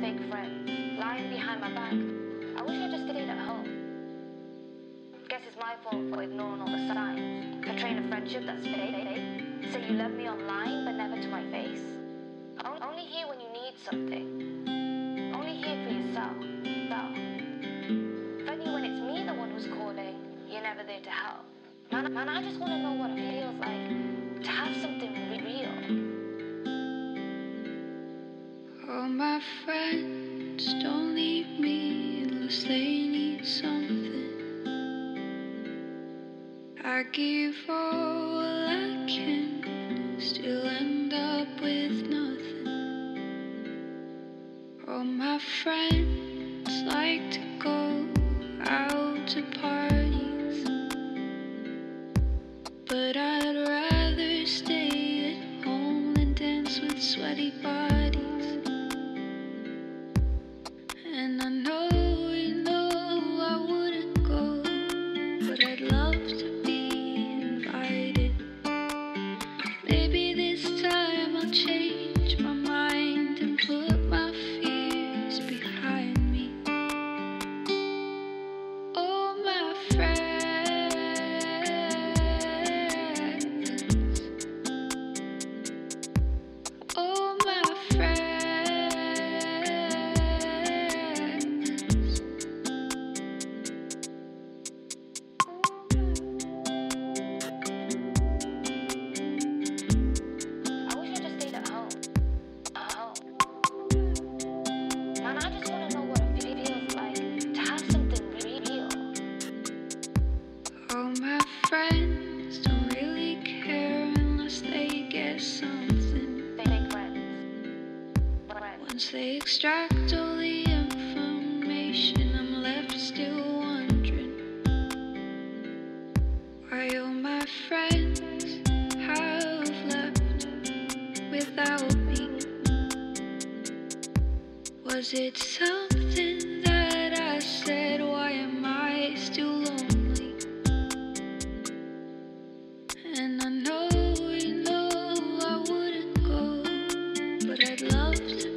fake friends, lying behind my back. I wish I just stayed at home. Guess it's my fault for ignoring all the signs. Portraying a friendship that's fake. Say you love me online, but never to my face. Only here when you need something. Only here for yourself. Funny when it's me the one who's calling, you're never there to help. Man, I just want to know what it feels like to have something real. Oh, my friends, don't leave me unless they need something. I give all I can, still end up with nothing. All my friends like to go out to parties, but I'd rather stay at home than dance with sweaty bodies. And I know I wouldn't go, but I'd love to be invited. Maybe this time I'll change my mind and put my fears behind me. Oh, my friends, oh, my friends. I wish I just stayed at home. Man, I just want to know what it feels like to have something real. Oh, my friends don't really care unless they get something. Fake friends. Once they extract all the information, I'm left still wondering why all my friends have left without me. Was it something that I said? Why am I still lonely? And I know I wouldn't go, but I'd love to